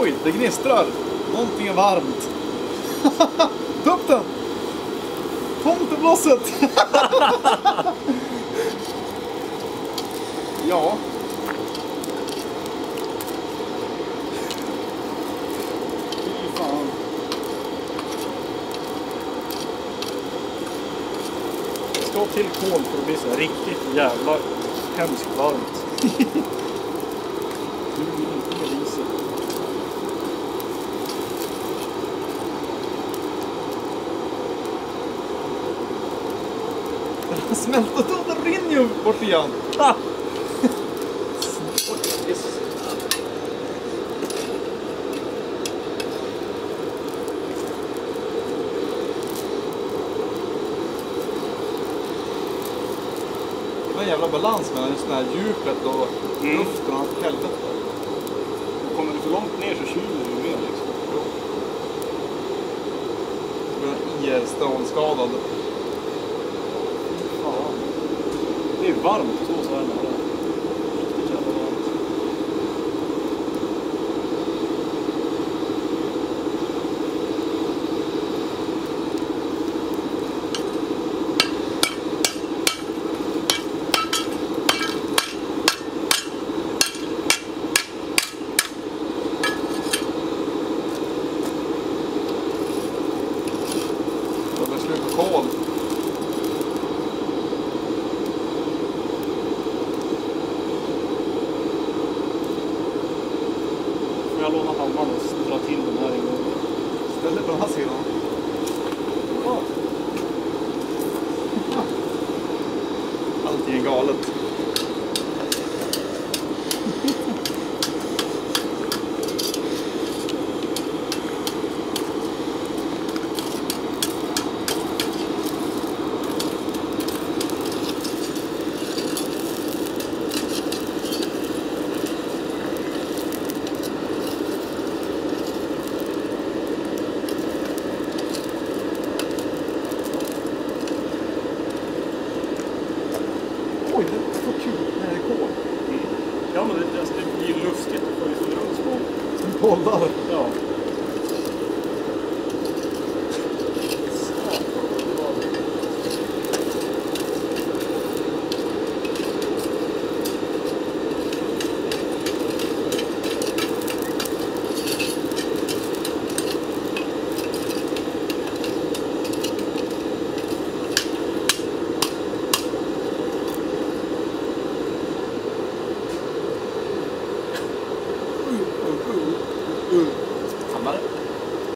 Oj, det gnistrar. Någonting är varmt. Ta upp den! Tomteblosset! Ja. Fy fan. Det ska till kol för att bli så riktigt jävla hemskt varmt. Du vill inte med riset. Den har smältat och den rinner ju bort igen. Ha! Det är en jävla balans mellan just det här djupet och luften och helvete. Och kommer du för långt ner så kyler du mer liksom. Det blir IR-strålskadad. Fan. Det är varmt så här nära. Riktigt jävla varmt. Det blir slut på kol. Får jag låna hammaren och dra till den här en gång? Ställ dig på den här sidan. Ja. Allting är galet. Oj, det är så kul när det är kol. Ja, men det blir lustigt. Det får ju så runt små. Som bollar. Ja. Hammare.